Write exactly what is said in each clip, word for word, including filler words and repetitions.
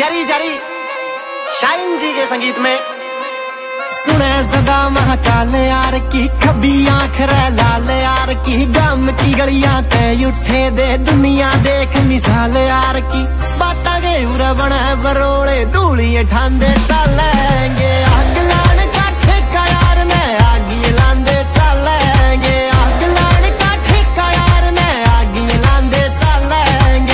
जरी जरी shine जी के संगीत में। सुने सदा महाकाल यार की, खबी आंख रे लाल यार की, गम की गलियां ते उठे दे दुनिया देख मिसाल यार की। बाता के उरा बने बरोले धूलिए ठांदे चलेंगे, आग लाने का ठेका यार ने आगी लांदे चलेंगे, आग लाने का ठेका यार ने आगी लांदे चलेंगे।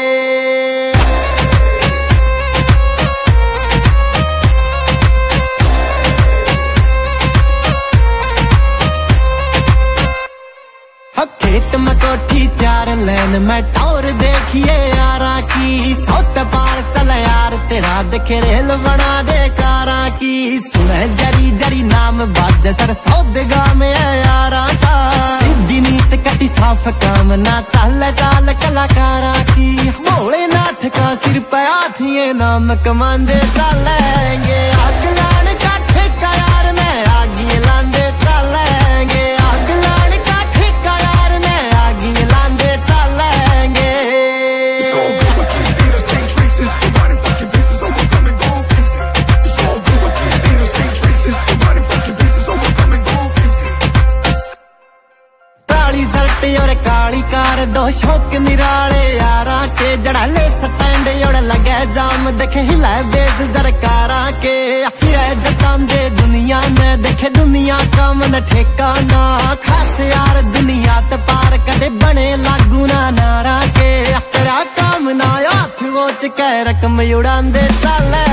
खेत में कोठी चार लैन में टॉर देखिए यारा की, सौत पार चल यार तेरा देखे रेल बना दे कारा की। सुने जरी जरी नाम बाज सर सौदगा में यारा का, सीधी नीत कटी साफ काम ना चाल चाल कलाकारा की। भोलेनाथ का सिर पे हाथिए नाम कमांदे चलेंगे, आग लाने का ठेका यार ने आगी लांदे चलेंगे, आग लाने का ठेका यार ने आगी लांदे चलेंगे। काली शर्ट और काली कार दो शौक निराले यारा के, जड़ाले स्टैंड और लगे जाम देखे हिलाए बेज सरकारा के। फिर जतान दे दुनिया ने देखे दुनिया का मन ठेकाना, खास यार दुनिया ते पार कदे बने लागू ना नारा के। तेरा काम ना हाथ वोच के रकम उड़ांदे चले